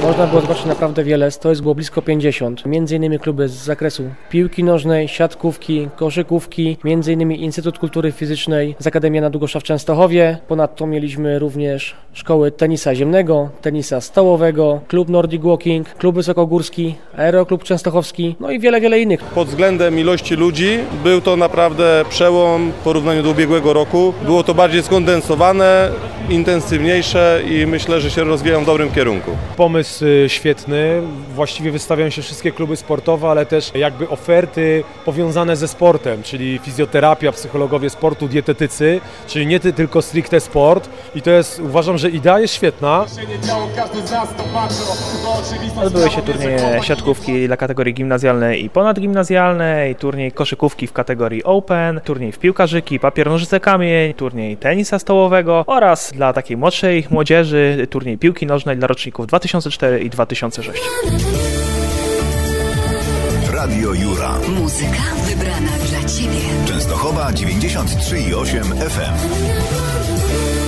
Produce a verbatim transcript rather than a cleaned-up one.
Można było zobaczyć naprawdę wiele, to jest było blisko pięćdziesiąt. Między innymi kluby z zakresu piłki nożnej, siatkówki, koszykówki, między innymi Instytut Kultury Fizycznej z Akademii Jana Długosza w Częstochowie. Ponadto mieliśmy również szkoły tenisa ziemnego, tenisa stołowego, klub Nordic Walking, klub wysokogórski, aeroklub częstochowski, no i wiele, wiele innych. Pod względem ilości ludzi był to naprawdę przełom w porównaniu do ubiegłego roku. Było to bardziej skondensowane, intensywniejsze i myślę, że się rozwijają w dobrym kierunku. Pomysł świetny, właściwie wystawiają się wszystkie kluby sportowe, ale też jakby oferty powiązane ze sportem, czyli fizjoterapia, psychologowie sportu, dietetycy, czyli nie tylko stricte sport i to jest, uważam, że idea jest świetna. Odbyły się turnieje siatkówki dla kategorii gimnazjalnej i ponadgimnazjalnej, turniej koszykówki w kategorii Open, turniej w piłkarzyki, papier, nożyce, kamień, turniej tenisa stołowego oraz dla takiej młodszej młodzieży turniej piłki nożnej dla roczników dwa tysiące cztery i dwa tysiące sześć. Radio Jura. Muzyka wybrana dla Ciebie. Częstochowa dziewięćdziesiąt trzy i osiem F M.